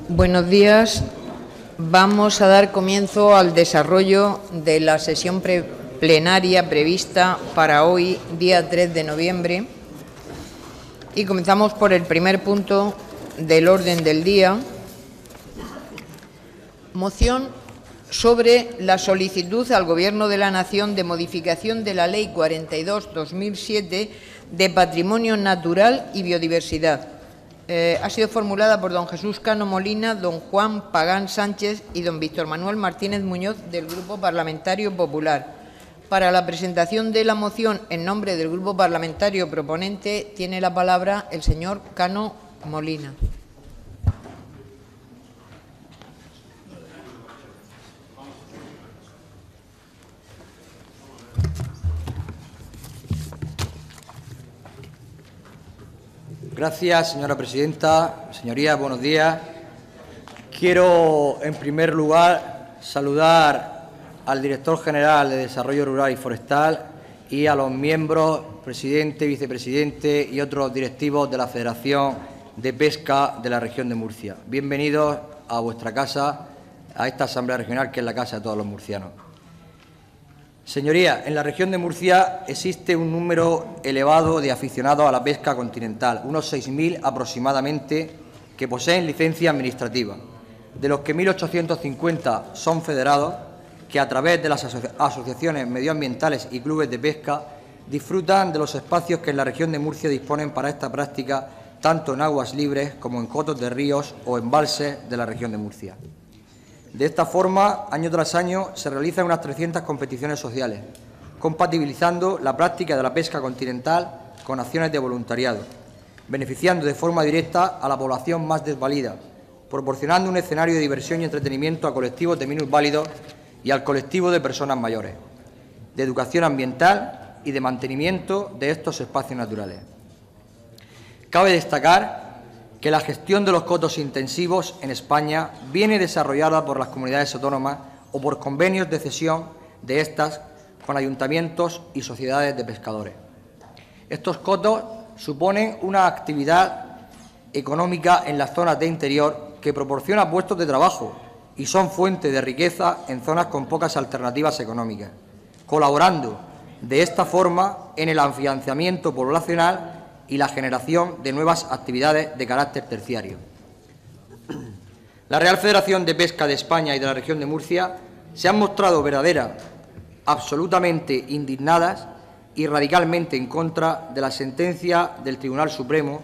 Buenos días. Vamos a dar comienzo al desarrollo de la sesión plenaria prevista para hoy, día 3 de noviembre. Y comenzamos por el primer punto del orden del día. Moción sobre la solicitud al Gobierno de la Nación de modificación de la Ley 42/2007 de Patrimonio Natural y Biodiversidad. Ha sido formulada por don Jesús Cano Molina, don Juan Pagán Sánchez y don Víctor Manuel Martínez Muñoz del Grupo Parlamentario Popular. Para la presentación de la moción en nombre del Grupo Parlamentario proponente tiene la palabra el señor Cano Molina. Gracias, señora presidenta. Señorías, buenos días. Quiero, en primer lugar, saludar al director general de Desarrollo Rural y Forestal y a los miembros, presidente, vicepresidente y otros directivos de la Federación de Pesca de la región de Murcia. Bienvenidos a vuestra casa, a esta Asamblea Regional, que es la casa de todos los murcianos. Señorías, en la región de Murcia existe un número elevado de aficionados a la pesca continental, unos 6.000 aproximadamente, que poseen licencia administrativa, de los que 1.850 son federados, que a través de las asociaciones medioambientales y clubes de pesca disfrutan de los espacios que en la región de Murcia disponen para esta práctica, tanto en aguas libres como en cotos de ríos o embalses de la región de Murcia. De esta forma, año tras año, se realizan unas 300 competiciones sociales, compatibilizando la práctica de la pesca continental con acciones de voluntariado, beneficiando de forma directa a la población más desvalida, proporcionando un escenario de diversión y entretenimiento a colectivos de minusválidos y al colectivo de personas mayores, de educación ambiental y de mantenimiento de estos espacios naturales. Cabe destacar que la gestión de los cotos intensivos en España viene desarrollada por las comunidades autónomas o por convenios de cesión de estas con ayuntamientos y sociedades de pescadores. Estos cotos suponen una actividad económica en las zonas de interior que proporciona puestos de trabajo y son fuente de riqueza en zonas con pocas alternativas económicas, colaborando de esta forma en el afianzamiento poblacional y la generación de nuevas actividades de carácter terciario. La Real Federación de Pesca de España y de la región de Murcia se han mostrado verdaderas, absolutamente indignadas y radicalmente en contra de la sentencia del Tribunal Supremo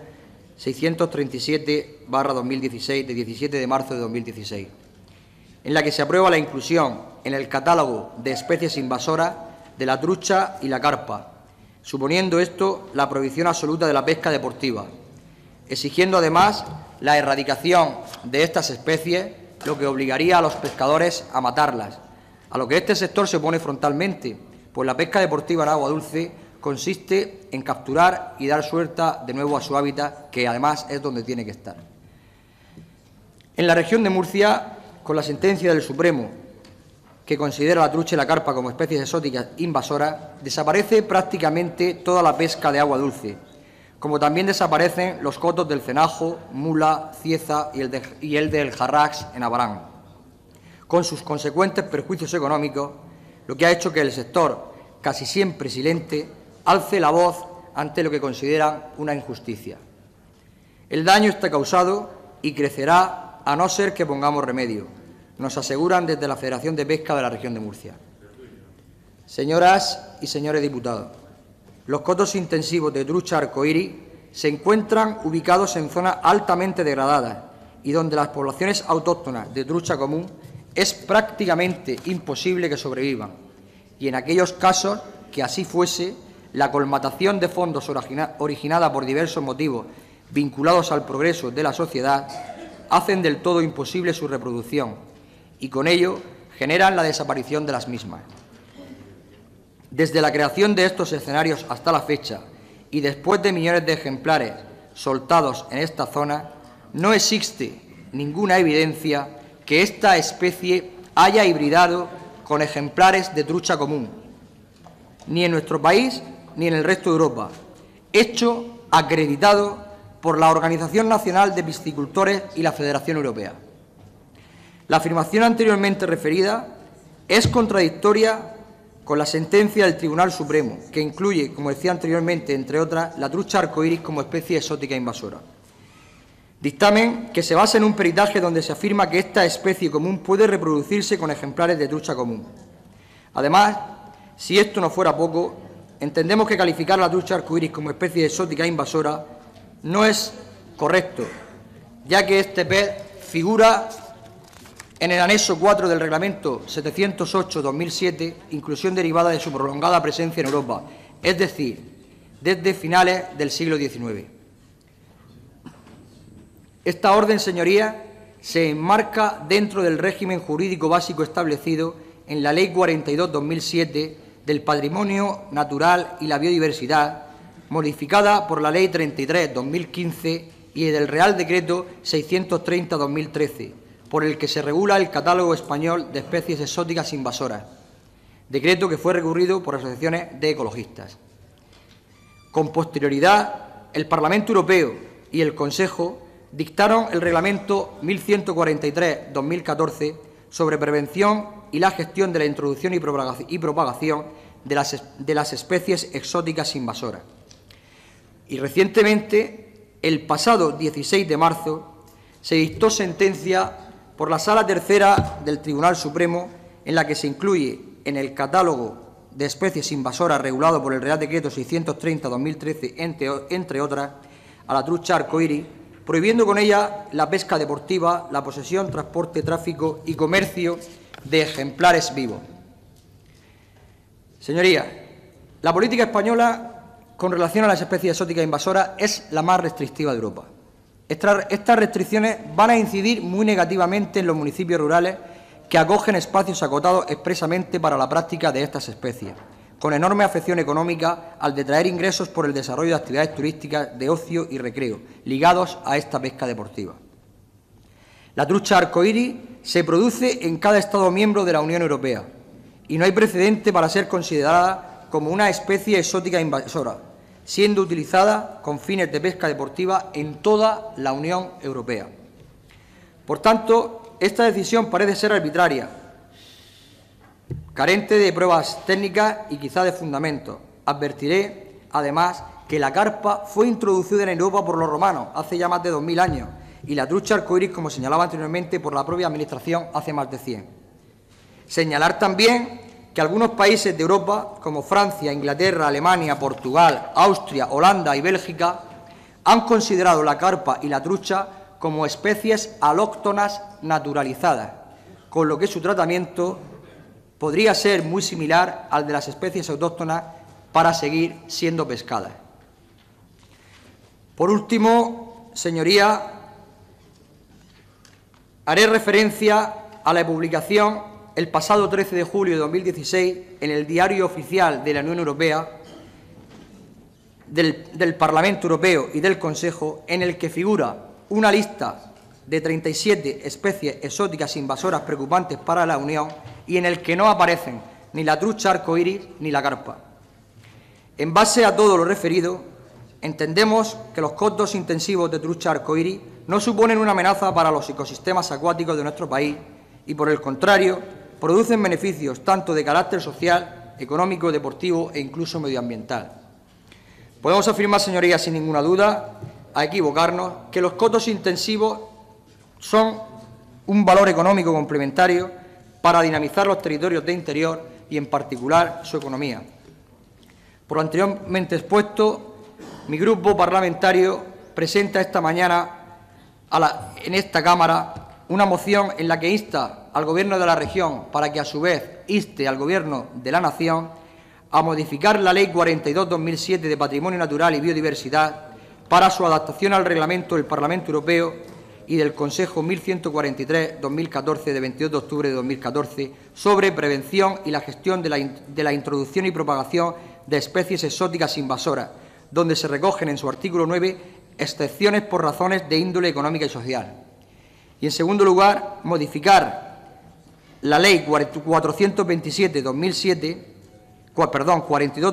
637/2016 de 17 de marzo de 2016, en la que se aprueba la inclusión en el catálogo de especies invasoras de la trucha y la carpa, suponiendo esto la prohibición absoluta de la pesca deportiva, exigiendo además la erradicación de estas especies, lo que obligaría a los pescadores a matarlas, a lo que este sector se opone frontalmente, pues la pesca deportiva en agua dulce consiste en capturar y dar suelta de nuevo a su hábitat, que además es donde tiene que estar. En la región de Murcia, con la sentencia del Supremo, que considera la trucha y la carpa como especies exóticas invasoras, desaparece prácticamente toda la pesca de agua dulce, como también desaparecen los cotos del Cenajo, Mula, Cieza y el del Jarrax en Abarán, con sus consecuentes perjuicios económicos, lo que ha hecho que el sector, casi siempre silente, alce la voz ante lo que consideran una injusticia. El daño está causado y crecerá a no ser que pongamos remedio, nos aseguran desde la Federación de Pesca de la región de Murcia. Señoras y señores diputados, los cotos intensivos de trucha arcoíris se encuentran ubicados en zonas altamente degradadas y donde las poblaciones autóctonas de trucha común es prácticamente imposible que sobrevivan, y en aquellos casos que así fuese, la colmatación de fondos originada por diversos motivos vinculados al progreso de la sociedad hacen del todo imposible su reproducción y con ello generan la desaparición de las mismas. Desde la creación de estos escenarios hasta la fecha y después de millones de ejemplares soltados en esta zona, no existe ninguna evidencia que esta especie haya hibridado con ejemplares de trucha común, ni en nuestro país ni en el resto de Europa, hecho acreditado por la Organización Nacional de Piscicultores y la Federación Europea. La afirmación anteriormente referida es contradictoria con la sentencia del Tribunal Supremo, que incluye, como decía anteriormente, entre otras, la trucha arcoíris como especie exótica invasora. Dictamen que se basa en un peritaje donde se afirma que esta especie común puede reproducirse con ejemplares de trucha común. Además, si esto no fuera poco, entendemos que calificar a la trucha arcoíris como especie exótica invasora no es correcto, ya que este pez figura en el anexo 4 del Reglamento 708/2007, inclusión derivada de su prolongada presencia en Europa, es decir, desde finales del siglo XIX. Esta orden, señorías, se enmarca dentro del régimen jurídico básico establecido en la Ley 42/2007 del Patrimonio Natural y la Biodiversidad, modificada por la Ley 33/2015 y del Real Decreto 630/2013, por el que se regula el Catálogo Español de Especies Exóticas Invasoras, decreto que fue recurrido por asociaciones de ecologistas. Con posterioridad, el Parlamento Europeo y el Consejo dictaron el Reglamento 1143/2014 sobre prevención y la gestión de la introducción y propagación de las especies exóticas invasoras. Y recientemente, el pasado 16 de marzo, se dictó sentencia por la Sala Tercera del Tribunal Supremo, en la que se incluye en el catálogo de especies invasoras regulado por el Real Decreto 630/2013, entre otras, a la trucha arcoíris, prohibiendo con ella la pesca deportiva, la posesión, transporte, tráfico y comercio de ejemplares vivos. Señorías, la política española con relación a las especies exóticas invasoras es la más restrictiva de Europa. Estas restricciones van a incidir muy negativamente en los municipios rurales que acogen espacios acotados expresamente para la práctica de estas especies, con enorme afección económica al detraer ingresos por el desarrollo de actividades turísticas de ocio y recreo, ligados a esta pesca deportiva. La trucha arcoíris se produce en cada Estado miembro de la Unión Europea y no hay precedente para ser considerada como una especie exótica invasora, siendo utilizada con fines de pesca deportiva en toda la Unión Europea. Por tanto, esta decisión parece ser arbitraria, carente de pruebas técnicas y quizá de fundamento. Advertiré, además, que la carpa fue introducida en Europa por los romanos hace ya más de 2000 años y la trucha arcoíris, como señalaba anteriormente, por la propia Administración hace más de 100. Señalar también que algunos países de Europa, como Francia, Inglaterra, Alemania, Portugal, Austria, Holanda y Bélgica, han considerado la carpa y la trucha como especies alóctonas naturalizadas, con lo que su tratamiento podría ser muy similar al de las especies autóctonas para seguir siendo pescadas. Por último, señorías, haré referencia a la publicación el pasado 13 de julio de 2016 en el Diario Oficial de la Unión Europea, del Parlamento Europeo y del Consejo, en el que figura una lista de 37 especies exóticas invasoras preocupantes para la Unión y en el que no aparecen ni la trucha arcoíris ni la carpa. En base a todo lo referido, entendemos que los cotos intensivos de trucha arcoíris no suponen una amenaza para los ecosistemas acuáticos de nuestro país y, por el contrario, producen beneficios tanto de carácter social, económico, deportivo e incluso medioambiental. Podemos afirmar, señorías, sin ninguna duda, a equivocarnos, que los cotos intensivos son un valor económico complementario para dinamizar los territorios de interior y, en particular, su economía. Por lo anteriormente expuesto, mi grupo parlamentario presenta esta mañana en esta Cámara una moción en la que insta al Gobierno de la región para que, a su vez, inste al Gobierno de la Nación a modificar la Ley 42/2007 de Patrimonio Natural y Biodiversidad para su adaptación al Reglamento del Parlamento Europeo y del Consejo 1143/2014 de 22 de octubre de 2014 sobre prevención y la gestión de la introducción y propagación de especies exóticas invasoras, donde se recogen en su artículo 9 excepciones por razones de índole económica y social. Y, en segundo lugar, modificar la Ley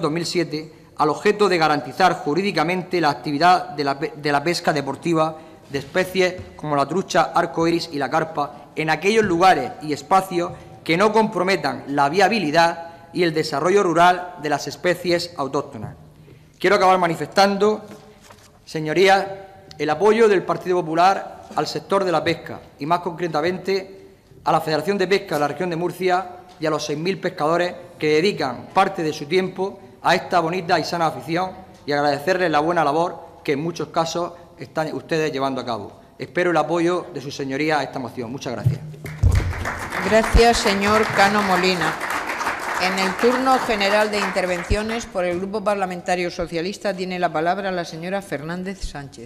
42/2007 al objeto de garantizar jurídicamente la actividad de la pesca deportiva de especies como la trucha arcoíris y la carpa en aquellos lugares y espacios que no comprometan la viabilidad y el desarrollo rural de las especies autóctonas. Quiero acabar manifestando, señorías, el apoyo del Partido Popular al sector de la pesca y, más concretamente, a la Federación de Pesca de la Región de Murcia y a los 6.000 pescadores que dedican parte de su tiempo a esta bonita y sana afición, y agradecerles la buena labor que en muchos casos están ustedes llevando a cabo. Espero el apoyo de sus señorías a esta moción. Muchas gracias. Gracias, señor Cano Molina. En el turno general de intervenciones por el Grupo Parlamentario Socialista tiene la palabra la señora Fernández Sánchez.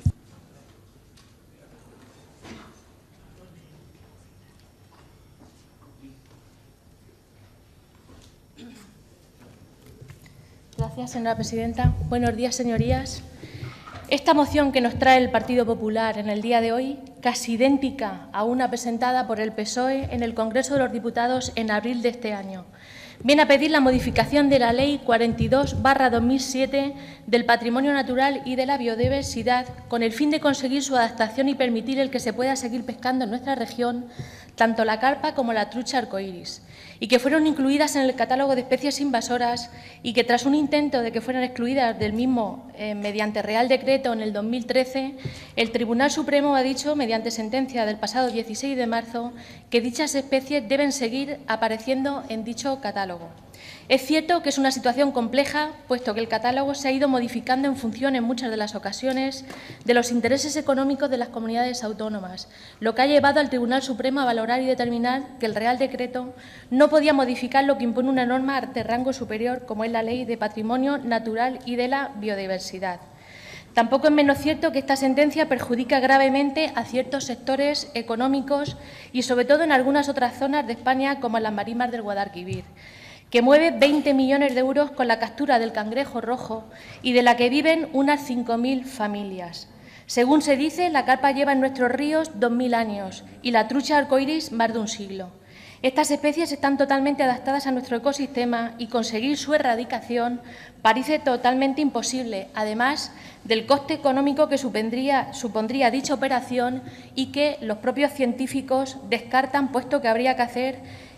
Gracias, señora presidenta. Buenos días, señorías. Esta moción que nos trae el Partido Popular en el día de hoy, casi idéntica a una presentada por el PSOE en el Congreso de los Diputados en abril de este año, viene a pedir la modificación de la Ley 42/2007 del Patrimonio Natural y de la Biodiversidad con el fin de conseguir su adaptación y permitir el que se pueda seguir pescando en nuestra región tanto la carpa como la trucha arcoíris, y que fueron incluidas en el catálogo de especies invasoras y que, tras un intento de que fueran excluidas del mismo mediante Real Decreto en el 2013, el Tribunal Supremo ha dicho, mediante sentencia del pasado 16 de marzo, que dichas especies deben seguir apareciendo en dicho catálogo. Es cierto que es una situación compleja, puesto que el catálogo se ha ido modificando en función, en muchas de las ocasiones, de los intereses económicos de las comunidades autónomas, lo que ha llevado al Tribunal Supremo a valorar y determinar que el Real Decreto no podía modificar lo que impone una norma de rango superior, como es la Ley de Patrimonio Natural y de la Biodiversidad. Tampoco es menos cierto que esta sentencia perjudica gravemente a ciertos sectores económicos y, sobre todo, en algunas otras zonas de España, como en las marismas del Guadalquivir, que mueve 20 millones de euros con la captura del cangrejo rojo y de la que viven unas 5.000 familias. Según se dice, la carpa lleva en nuestros ríos 2.000 años y la trucha arcoíris más de un siglo. Estas especies están totalmente adaptadas a nuestro ecosistema y conseguir su erradicación parece totalmente imposible, además del coste económico que supondría dicha operación y que los propios científicos descartan, puesto que habría que hacer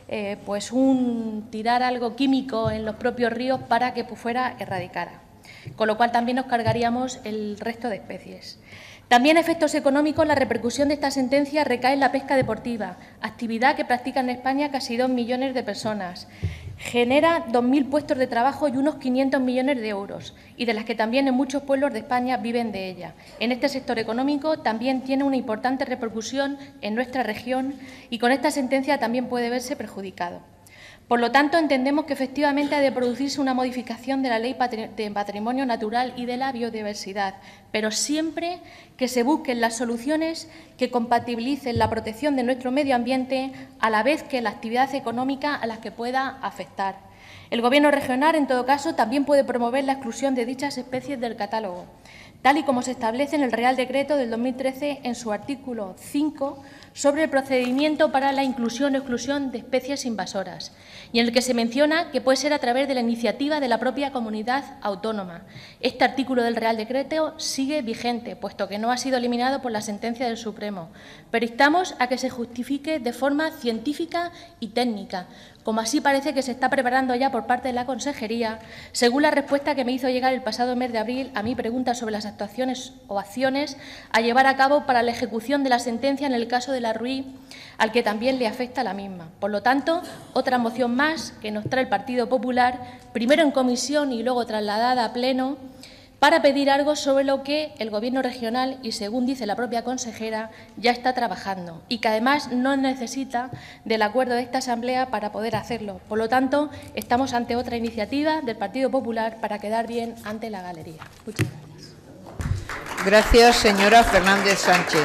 tirar algo químico en los propios ríos para que fuera erradicada, con lo cual también nos cargaríamos el resto de especies. También a efectos económicos, la repercusión de esta sentencia recae en la pesca deportiva, actividad que practican en España casi 2 millones de personas. Genera 2.000 puestos de trabajo y unos 500 millones de euros, y de las que también en muchos pueblos de España viven de ella. En este sector económico también tiene una importante repercusión en nuestra región y con esta sentencia también puede verse perjudicado. Por lo tanto, entendemos que efectivamente ha de producirse una modificación de la Ley de Patrimonio Natural y de la Biodiversidad, pero siempre que se busquen las soluciones que compatibilicen la protección de nuestro medio ambiente a la vez que la actividad económica a la que pueda afectar. El Gobierno regional, en todo caso, también puede promover la exclusión de dichas especies del catálogo, tal y como se establece en el Real Decreto del 2013 en su artículo 5 sobre el procedimiento para la inclusión o exclusión de especies invasoras, y en el que se menciona que puede ser a través de la iniciativa de la propia comunidad autónoma. Este artículo del Real Decreto sigue vigente, puesto que no ha sido eliminado por la sentencia del Supremo, pero instamos a que se justifique de forma científica y técnica, como así parece que se está preparando ya por parte de la Consejería, según la respuesta que me hizo llegar el pasado mes de abril a mi pregunta sobre las actuaciones o acciones a llevar a cabo para la ejecución de la sentencia en el caso de la Ruiz, al que también le afecta la misma. Por lo tanto, otra moción más que nos trae el Partido Popular, primero en comisión y luego trasladada a pleno, para pedir algo sobre lo que el Gobierno regional, y según dice la propia consejera, ya está trabajando y que además no necesita del acuerdo de esta Asamblea para poder hacerlo. Por lo tanto, estamos ante otra iniciativa del Partido Popular para quedar bien ante la galería. Muchas gracias. Gracias, señora Fernández Sánchez.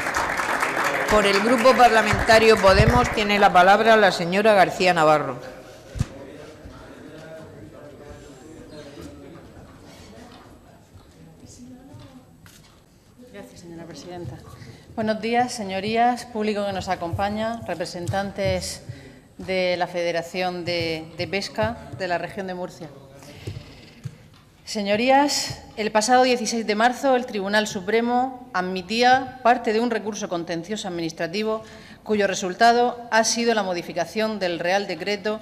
Por el Grupo Parlamentario Podemos tiene la palabra la señora García Navarro. Gracias, señora presidenta. Buenos días, señorías, público que nos acompaña, representantes de la Federación de Pesca de la región de Murcia. Señorías, el pasado 16 de marzo el Tribunal Supremo admitía parte de un recurso contencioso administrativo cuyo resultado ha sido la modificación del Real Decreto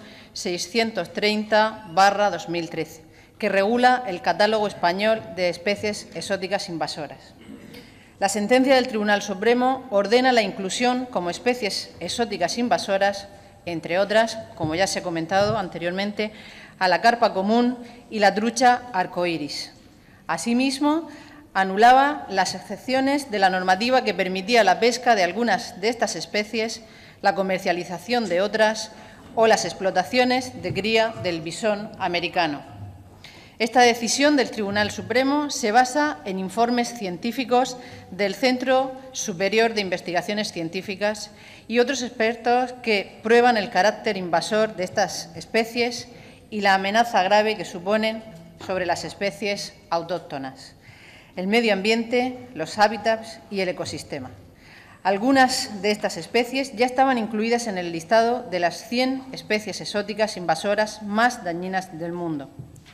630/2013, que regula el catálogo español de especies exóticas invasoras. La sentencia del Tribunal Supremo ordena la inclusión como especies exóticas invasoras, entre otras, como ya se ha comentado anteriormente, a la carpa común y la trucha arcoíris. Asimismo, anulaba las excepciones de la normativa que permitía la pesca de algunas de estas especies, la comercialización de otras o las explotaciones de cría del bisón americano. Esta decisión del Tribunal Supremo se basa en informes científicos del Centro Superior de Investigaciones Científicas y otros expertos que prueban el carácter invasor de estas especies y la amenaza grave que suponen sobre las especies autóctonas, el medio ambiente, los hábitats y el ecosistema. Algunas de estas especies ya estaban incluidas en el listado de las 100 especies exóticas invasoras más dañinas del mundo.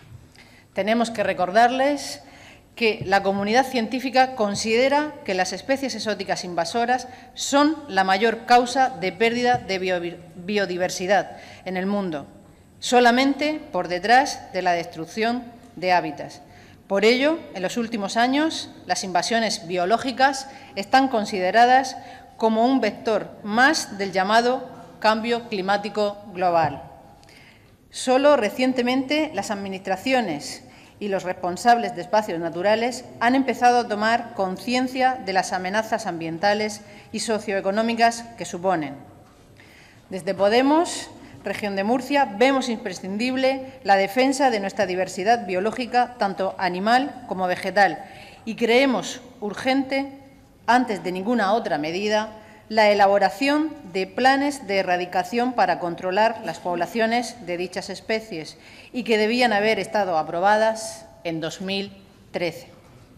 Tenemos que recordarles que la comunidad científica considera que las especies exóticas invasoras son la mayor causa de pérdida de biodiversidad en el mundo, solamente por detrás de la destrucción de hábitats. Por ello, en los últimos años, las invasiones biológicas están consideradas como un vector más del llamado cambio climático global. Solo recientemente las administraciones y los responsables de espacios naturales han empezado a tomar conciencia de las amenazas ambientales y socioeconómicas que suponen. Desde Podemos, Región de Murcia, vemos imprescindible la defensa de nuestra diversidad biológica, tanto animal como vegetal, y creemos urgente, antes de ninguna otra medida, la elaboración de planes de erradicación para controlar las poblaciones de dichas especies y que debían haber estado aprobadas en 2013.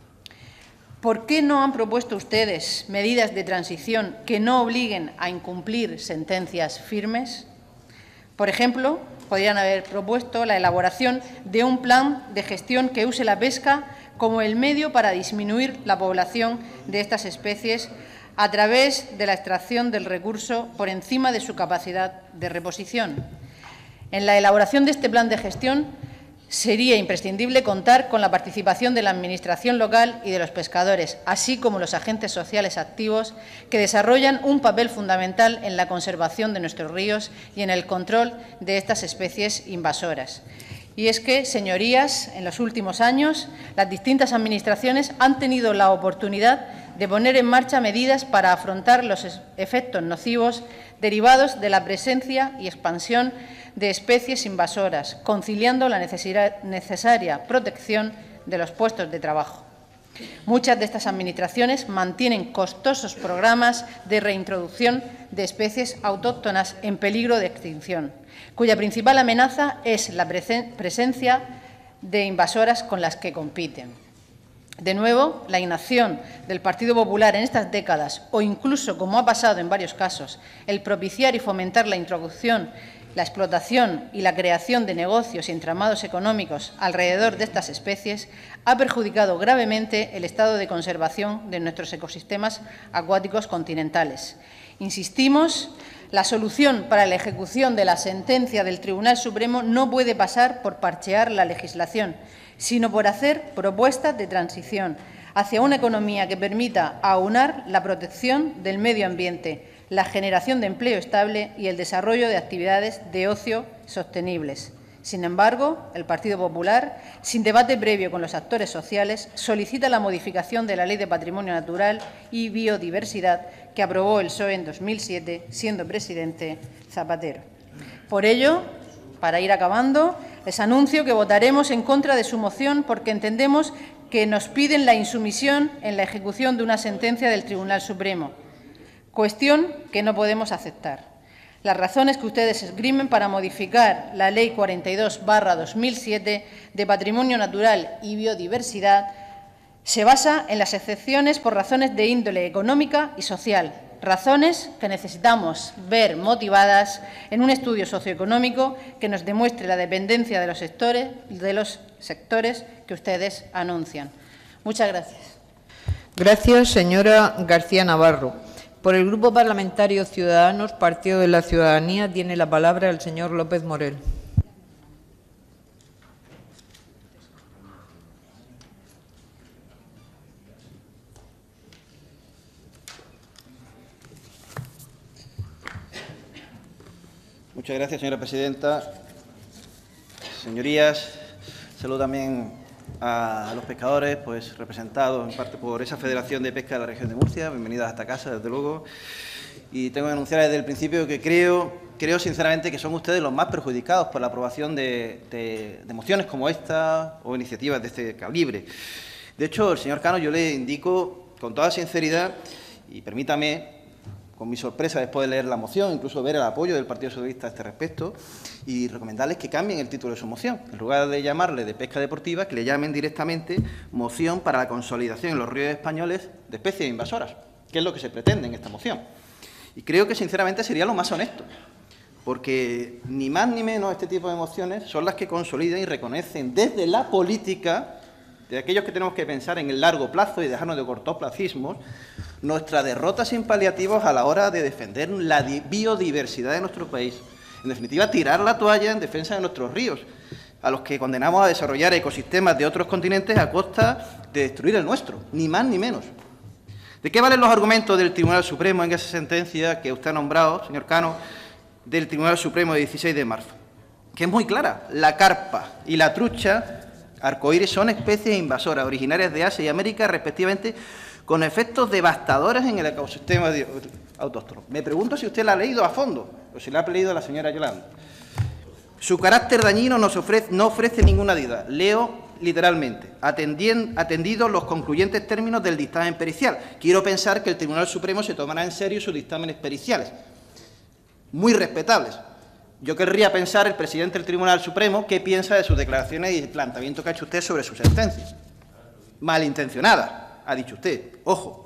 ¿Por qué no han propuesto ustedes medidas de transición que no obliguen a incumplir sentencias firmes? Por ejemplo, podrían haber propuesto la elaboración de un plan de gestión que use la pesca como el medio para disminuir la población de estas especies a través de la extracción del recurso por encima de su capacidad de reposición. En la elaboración de este plan de gestión sería imprescindible contar con la participación de la Administración local y de los pescadores, así como los agentes sociales activos que desarrollan un papel fundamental en la conservación de nuestros ríos y en el control de estas especies invasoras. Y es que, señorías, en los últimos años las distintas administraciones han tenido la oportunidad de poner en marcha medidas para afrontar los efectos nocivos derivados de la presencia y expansión de especies invasoras, conciliando la necesaria protección de los puestos de trabajo. Muchas de estas administraciones mantienen costosos programas de reintroducción de especies autóctonas en peligro de extinción, cuya principal amenaza es la presencia de invasoras con las que compiten. De nuevo, la inacción del Partido Popular en estas décadas, o incluso, como ha pasado en varios casos, el propiciar y fomentar la introducción, la explotación y la creación de negocios y entramados económicos alrededor de estas especies, ha perjudicado gravemente el estado de conservación de nuestros ecosistemas acuáticos continentales. Insistimos, la solución para la ejecución de la sentencia del Tribunal Supremo no puede pasar por parchear la legislación, sino por hacer propuestas de transición hacia una economía que permita aunar la protección del medio ambiente, la generación de empleo estable y el desarrollo de actividades de ocio sostenibles. Sin embargo, el Partido Popular, sin debate previo con los actores sociales, solicita la modificación de la Ley de Patrimonio Natural y Biodiversidad que aprobó el PSOE en 2007, siendo presidente Zapatero. Por ello, para ir acabando, les anuncio que votaremos en contra de su moción porque entendemos que nos piden la insumisión en la ejecución de una sentencia del Tribunal Supremo, cuestión que no podemos aceptar. Las razones que ustedes esgrimen para modificar la Ley 42/2007 de Patrimonio Natural y Biodiversidad se basa en las excepciones por razones de índole económica y social, razones que necesitamos ver motivadas en un estudio socioeconómico que nos demuestre la dependencia de los sectores de los sectores que ustedes anuncian. Muchas gracias. Gracias, señora García Navarro. Por el Grupo Parlamentario Ciudadanos, Partido de la Ciudadanía, tiene la palabra el señor López Morel. Muchas gracias, señora presidenta. Señorías, saludo también a los pescadores, pues representados en parte por esa Federación de Pesca de la Región de Murcia. Bienvenidas a esta casa, desde luego. Y tengo que anunciar desde el principio que creo sinceramente que son ustedes los más perjudicados por la aprobación de mociones como esta o iniciativas de este calibre. De hecho, el señor Cano, yo le indico con toda sinceridad, y permítame, con mi sorpresa después de leer la moción, incluso ver el apoyo del Partido Socialista a este respecto, y recomendarles que cambien el título de su moción. En lugar de llamarle de pesca deportiva, que le llamen directamente moción para la consolidación en los ríos españoles de especies invasoras, que es lo que se pretende en esta moción. Y creo que, sinceramente, sería lo más honesto, porque ni más ni menos este tipo de mociones son las que consolidan y reconocen desde la política, de aquellos que tenemos que pensar en el largo plazo y dejarnos de cortoplacismos, nuestra derrota sin paliativos a la hora de defender la biodiversidad de nuestro país. En definitiva, tirar la toalla en defensa de nuestros ríos, a los que condenamos a desarrollar ecosistemas de otros continentes a costa de destruir el nuestro, ni más ni menos. ¿De qué valen los argumentos del Tribunal Supremo en esa sentencia que usted ha nombrado, señor Cano, del Tribunal Supremo de 16 de marzo? Que es muy clara. La carpa y la trucha arcoíris son especies invasoras originarias de Asia y América, respectivamente, con efectos devastadores en el ecosistema autóctono. Me pregunto si usted la ha leído a fondo, o si la ha leído la señora Yolanda. Su carácter dañino no ofrece ninguna duda. Leo literalmente, atendidos los concluyentes términos del dictamen pericial. Quiero pensar que el Tribunal Supremo se tomará en serio sus dictámenes periciales, muy respetables. Yo querría pensar, el presidente del Tribunal Supremo, qué piensa de sus declaraciones y el planteamiento que ha hecho usted sobre su sentencia. Malintencionada, ha dicho usted. Ojo.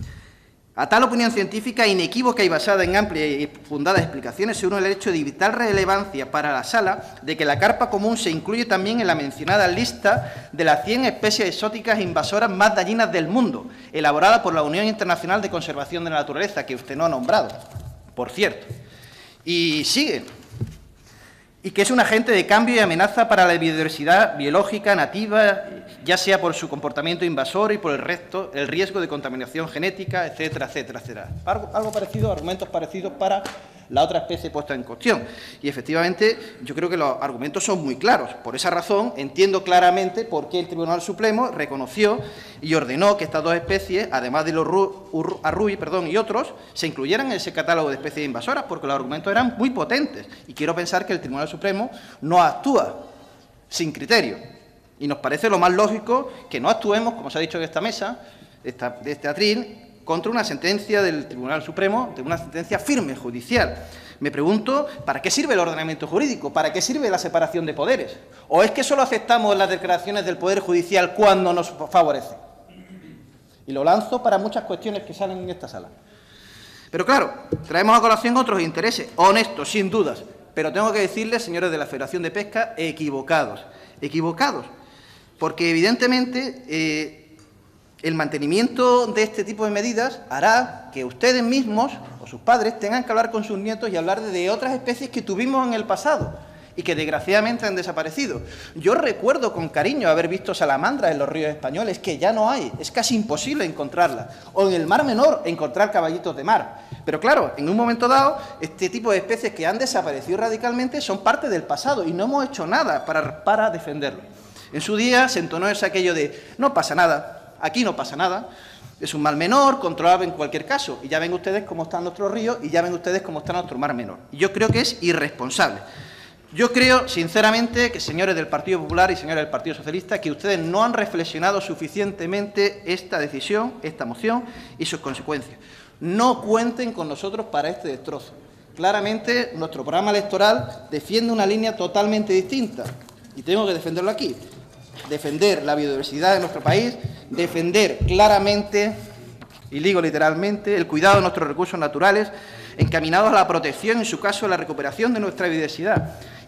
A tal opinión científica inequívoca y basada en amplias y fundadas explicaciones se une el hecho de vital relevancia para la sala de que la carpa común se incluye también en la mencionada lista de las 100 especies exóticas invasoras más dañinas del mundo, elaborada por la Unión Internacional de Conservación de la Naturaleza, que usted no ha nombrado, por cierto. Y sigue. Y que es un agente de cambio y amenaza para la biodiversidad biológica nativa, ya sea por su comportamiento invasor y por el riesgo de contaminación genética, etcétera, etcétera, etcétera. Algo parecido, argumentos parecidos para la otra especie puesta en cuestión. Y, efectivamente, yo creo que los argumentos son muy claros. Por esa razón, entiendo claramente por qué el Tribunal Supremo reconoció y ordenó que estas dos especies, además de los arruy y otros, se incluyeran en ese catálogo de especies invasoras, porque los argumentos eran muy potentes. Y quiero pensar que el Tribunal Supremo no actúa sin criterio. Y nos parece lo más lógico que no actuemos, como se ha dicho en esta mesa, de este atril, contra una sentencia del Tribunal Supremo, de una sentencia firme, judicial. Me pregunto, ¿para qué sirve el ordenamiento jurídico? ¿Para qué sirve la separación de poderes? ¿O es que solo aceptamos las declaraciones del Poder Judicial cuando nos favorece? Y lo lanzo para muchas cuestiones que salen en esta sala. Pero claro, traemos a colación otros intereses, honestos, sin dudas. Pero tengo que decirles, señores de la Federación de Pesca, equivocados. Equivocados. Porque, evidentemente, el mantenimiento de este tipo de medidas hará que ustedes mismos o sus padres tengan que hablar con sus nietos y hablar de otras especies que tuvimos en el pasado y que desgraciadamente han desaparecido. Yo recuerdo con cariño haber visto salamandras en los ríos españoles, que ya no hay, es casi imposible encontrarlas. O en el Mar Menor encontrar caballitos de mar. Pero claro, en un momento dado, este tipo de especies que han desaparecido radicalmente son parte del pasado y no hemos hecho nada para defenderlo. En su día se entonó ese aquello de no pasa nada. Aquí no pasa nada, es un mal menor, controlable en cualquier caso. Y ya ven ustedes cómo están nuestros ríos y ya ven ustedes cómo está nuestro mar menor. Y yo creo que es irresponsable. Yo creo, sinceramente, que señores del Partido Popular y señores del Partido Socialista, que ustedes no han reflexionado suficientemente esta decisión, esta moción y sus consecuencias. No cuenten con nosotros para este destrozo. Claramente, nuestro programa electoral defiende una línea totalmente distinta. Y tengo que defenderlo aquí. Defender la biodiversidad de nuestro país, defender claramente, y digo literalmente, el cuidado de nuestros recursos naturales, encaminados a la protección, en su caso, a la recuperación de nuestra biodiversidad.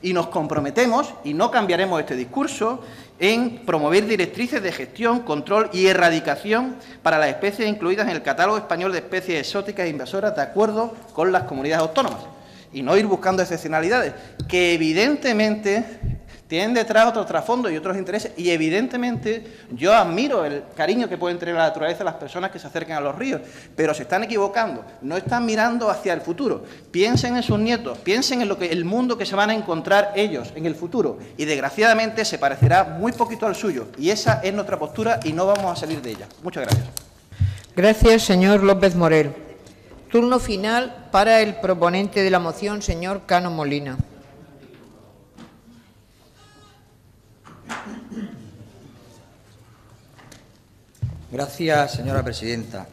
Y nos comprometemos, y no cambiaremos este discurso, en promover directrices de gestión, control y erradicación para las especies incluidas en el Catálogo Español de Especies Exóticas e Invasoras, de acuerdo con las comunidades autónomas. Y no ir buscando excepcionalidades, que evidentemente tienen detrás otro trasfondo y otros intereses. Y evidentemente yo admiro el cariño que pueden tener la naturaleza las personas que se acercan a los ríos, pero se están equivocando, no están mirando hacia el futuro. Piensen en sus nietos, piensen en el mundo que se van a encontrar ellos en el futuro, y desgraciadamente se parecerá muy poquito al suyo, y esa es nuestra postura y no vamos a salir de ella. Muchas gracias. Gracias, señor López Morel. Turno final para el proponente de la moción, señor Cano Molina. Gracias, señora presidenta.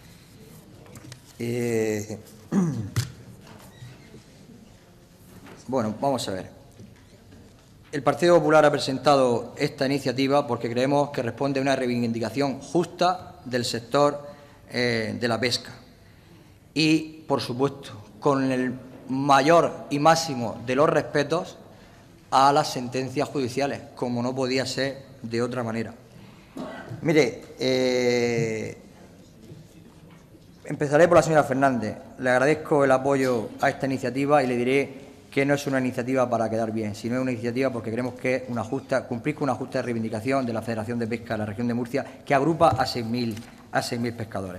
Bueno, vamos a ver. El Partido Popular ha presentado esta iniciativa porque creemos que responde a una reivindicación justa del sector de la pesca. Y, por supuesto, con el mayor y máximo de los respetos a las sentencias judiciales, como no podía ser de otra manera. Mire, empezaré por la señora Fernández. Le agradezco el apoyo a esta iniciativa y le diré que no es una iniciativa para quedar bien, sino es una iniciativa porque creemos que es cumplir con una justa reivindicación de la Federación de Pesca de la Región de Murcia, que agrupa a 6.000 pescadores.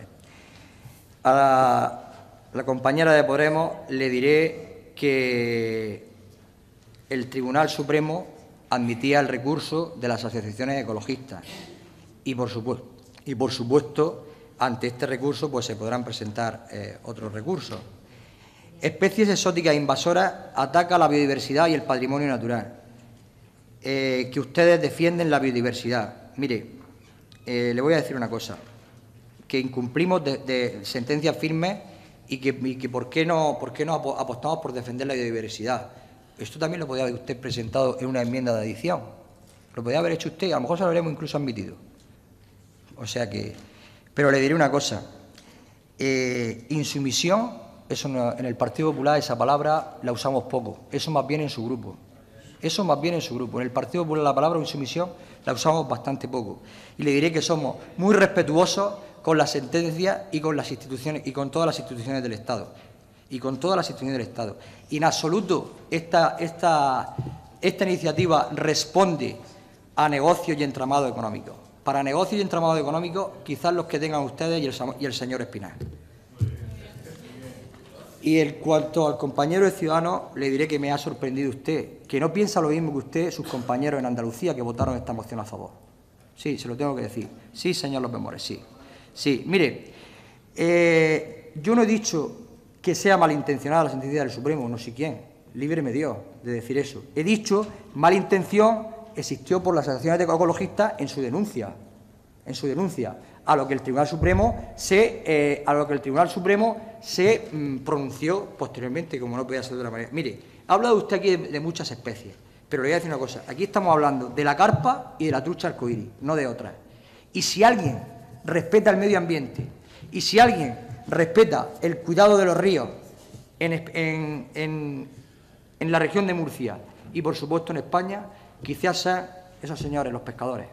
A la compañera de Podemos le diré que el Tribunal Supremo admitía el recurso de las asociaciones ecologistas y, por supuesto, ante este recurso pues se podrán presentar otros recursos. Especies exóticas invasoras ataca la biodiversidad y el patrimonio natural. Que ustedes defienden la biodiversidad. Mire, le voy a decir una cosa, que incumplimos de sentencias firmes y que ¿por qué no apostamos por defender la biodiversidad? Esto también lo podía haber usted presentado en una enmienda de adición. Lo podía haber hecho usted, a lo mejor se lo habremos incluso admitido. O sea que... Pero le diré una cosa. Insumisión, eso no, en el Partido Popular esa palabra la usamos poco. Eso más bien en su grupo. En el Partido Popular la palabra insumisión la usamos bastante poco. Y le diré que somos muy respetuosos con las sentencias y con las instituciones y con todas las instituciones del Estado. Y en absoluto esta iniciativa responde a negocios y entramados económicos. Para negocios y entramados económicos, quizás los que tengan ustedes y el señor Espinar. Y en cuanto al compañero de Ciudadanos, le diré que me ha sorprendido usted, que no piensa lo mismo que usted, sus compañeros en Andalucía, que votaron esta moción a favor. Sí, se lo tengo que decir. Sí, señor López Morel, sí. Sí, mire, yo no he dicho que sea malintencionada la sentencia del Supremo, no sé quién, líbreme Dios de decir eso. He dicho, mala intención existió por las asociaciones de ecologistas en su denuncia, a lo que el Tribunal Supremo se pronunció posteriormente, como no podía ser de otra manera. Mire, ha hablado usted aquí de muchas especies, pero le voy a decir una cosa, aquí estamos hablando de la carpa y de la trucha arcoíris, no de otras. Y si alguien respeta el medio ambiente, y si alguien respeta el cuidado de los ríos en la región de Murcia y, por supuesto, en España, quizás sean esos señores, los pescadores.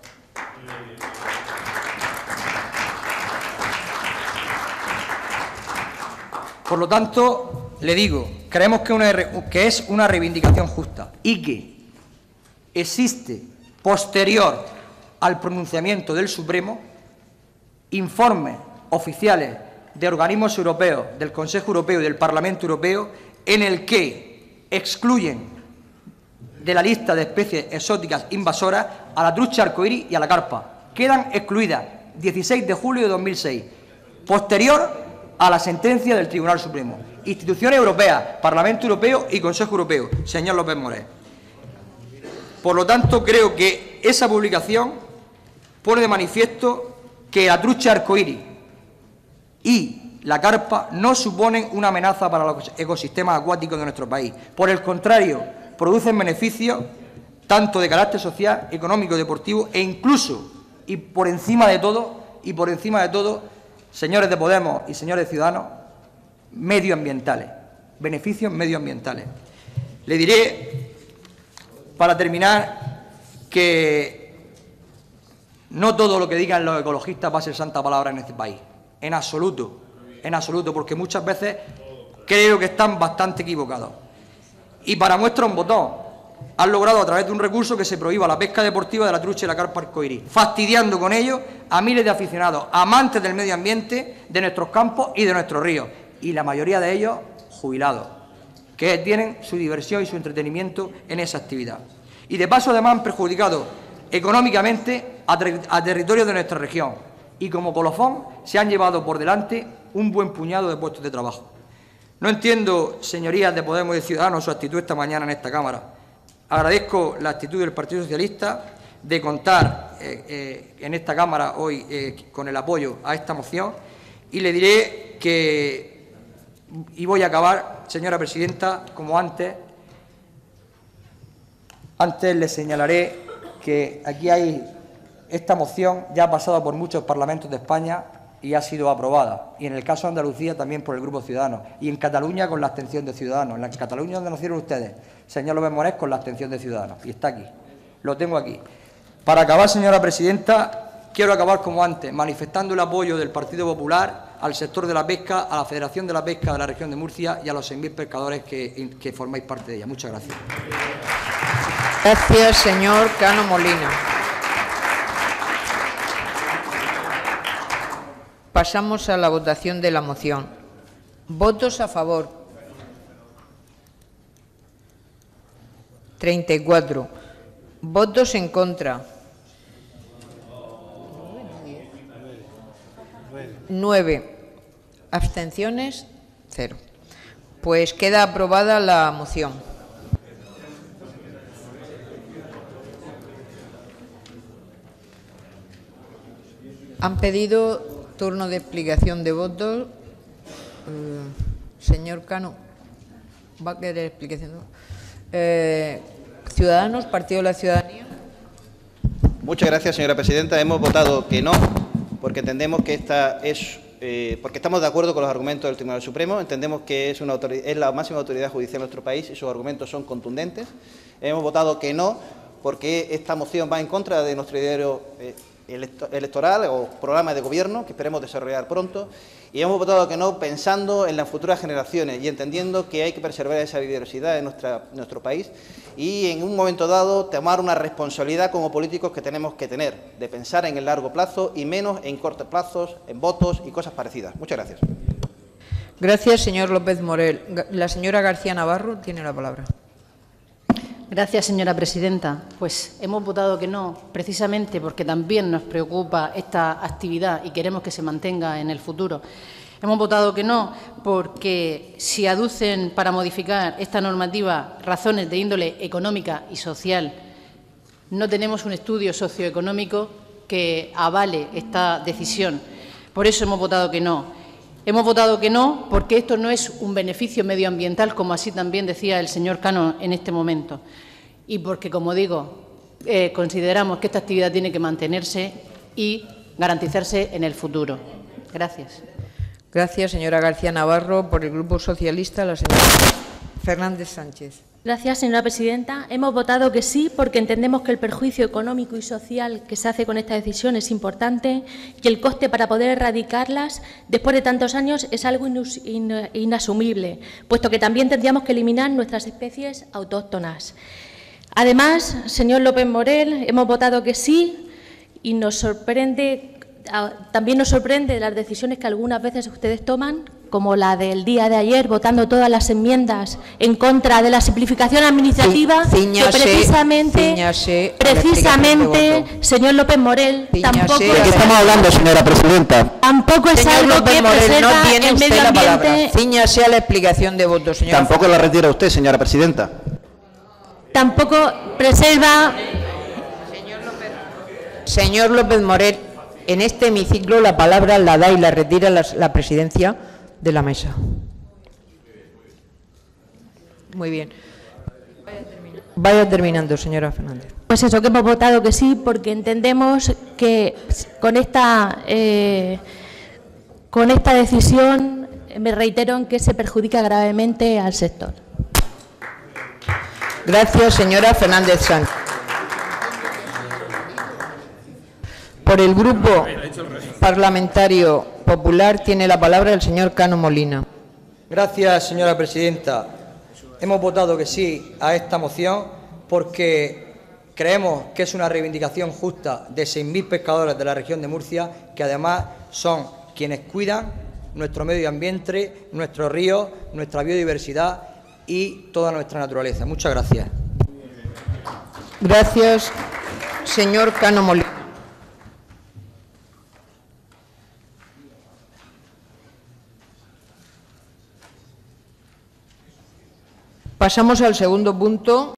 Por lo tanto, le digo, creemos que es una reivindicación justa y que existe, posterior al pronunciamiento del Supremo, informes oficiales de organismos europeos, del Consejo Europeo y del Parlamento Europeo, en el que excluyen de la lista de especies exóticas invasoras a la trucha arcoíris y a la carpa. Quedan excluidas 16 de julio de 2006, posterior a la sentencia del Tribunal Supremo. Instituciones europeas, Parlamento Europeo y Consejo Europeo, señor López Morel. Por lo tanto, creo que esa publicación pone de manifiesto que la trucha arcoíris y la carpa no suponen una amenaza para los ecosistemas acuáticos de nuestro país. Por el contrario, producen beneficios tanto de carácter social, económico, deportivo e incluso, y por encima de todo, señores de Podemos y señores de Ciudadanos, medioambientales, beneficios medioambientales. Le diré Para terminar, que no todo lo que digan los ecologistas va a ser santa palabra en este país. En absoluto, porque muchas veces creo que están bastante equivocados. Y para muestra un botón, han logrado a través de un recurso que se prohíba la pesca deportiva de la trucha y la carpa arcoíris, fastidiando con ello a miles de aficionados, amantes del medio ambiente, de nuestros campos y de nuestros ríos, y la mayoría de ellos jubilados, que tienen su diversión y su entretenimiento en esa actividad. Y de paso además han perjudicado económicamente a territorios de nuestra región, y como colofón se han llevado por delante un buen puñado de puestos de trabajo. No entiendo, señorías de Podemos y de Ciudadanos, su actitud esta mañana en esta Cámara. Agradezco la actitud del Partido Socialista de contar en esta Cámara hoy con el apoyo a esta moción, y le diré que, y voy a acabar, señora presidenta, como antes le señalaré que aquí hay, esta moción ya ha pasado por muchos parlamentos de España y ha sido aprobada, y en el caso de Andalucía también por el Grupo Ciudadanos, y en Cataluña con la abstención de Ciudadanos, en Cataluña donde nacieron ustedes, señor López Morés, con la abstención de Ciudadanos, y está aquí, lo tengo aquí. Para acabar, señora presidenta, quiero acabar como antes, manifestando el apoyo del Partido Popular al sector de la pesca, a la Federación de la Pesca de la región de Murcia y a los 6.000 pescadores que formáis parte de ella. Muchas gracias. Gracias, señor Cano Molina. Pasamos a la votación de la moción. ¿Votos a favor? 34. ¿Votos en contra? 9. ¿Abstenciones? 0. Pues queda aprobada la moción. Han pedido turno de explicación de votos. Señor Cano, ¿va a querer explicación de votos? Ciudadanos, Partido de la Ciudadanía. Muchas gracias, señora presidenta. Hemos votado que no, porque entendemos que esta es, porque estamos de acuerdo con los argumentos del Tribunal Supremo, entendemos que es la máxima autoridad judicial de nuestro país y sus argumentos son contundentes. Hemos votado que no, porque esta moción va en contra de nuestro ideario electoral o programa de gobierno que esperemos desarrollar pronto, y hemos votado que no pensando en las futuras generaciones y entendiendo que hay que preservar esa biodiversidad en nuestro país y en un momento dado tomar una responsabilidad como políticos que tenemos que tener, de pensar en el largo plazo y menos en cortos plazos, en votos y cosas parecidas. Muchas gracias. Gracias, señor López Morel. La señora García Navarro tiene la palabra. Gracias, señora presidenta. Pues hemos votado que no, precisamente porque también nos preocupa esta actividad y queremos que se mantenga en el futuro. Hemos votado que no porque si aducen para modificar esta normativa razones de índole económica y social, no tenemos un estudio socioeconómico que avale esta decisión. Por eso hemos votado que no. Hemos votado que no porque esto no es un beneficio medioambiental, como así también decía el señor Cano en este momento, y porque, como digo, consideramos que esta actividad tiene que mantenerse y garantizarse en el futuro. Gracias. Gracias, señora García Navarro. Por el Grupo Socialista, la señora Fernández Sánchez. Gracias, señora presidenta. Hemos votado que sí porque entendemos que el perjuicio económico y social que se hace con esta decisión es importante y el coste para poder erradicarlas después de tantos años es algo inasumible, puesto que también tendríamos que eliminar nuestras especies autóctonas. Además, señor López Morel, hemos votado que sí y también nos sorprende las decisiones que algunas veces ustedes toman, como la del día de ayer, votando todas las enmiendas en contra de la simplificación administrativa, que precisamente, señor López Morel, tampoco... ¿De qué estamos hablando, señora presidenta? Tampoco es algo que preserva el medio ambiente. Cíñase a la explicación de voto, señora. Tampoco la retira usted, señora presidenta. Tampoco preserva... Señor López Morel, en este hemiciclo la palabra la da y la retira la presidencia de la mesa. Muy bien. Vaya terminando, señora Fernández. Pues eso, que hemos votado que sí, porque entendemos que con esta decisión, me reitero en que se perjudica gravemente al sector. Gracias, señora Fernández Sánchez. Por el Grupo Parlamentario Popular tiene la palabra el señor Cano Molina. Gracias, señora presidenta. Hemos votado que sí a esta moción porque creemos que es una reivindicación justa de 6.000 pescadores de la región de Murcia, que además son quienes cuidan nuestro medio ambiente, nuestros ríos, nuestra biodiversidad y toda nuestra naturaleza. Muchas gracias. Gracias, señor Cano Molina. Pasamos al segundo punto.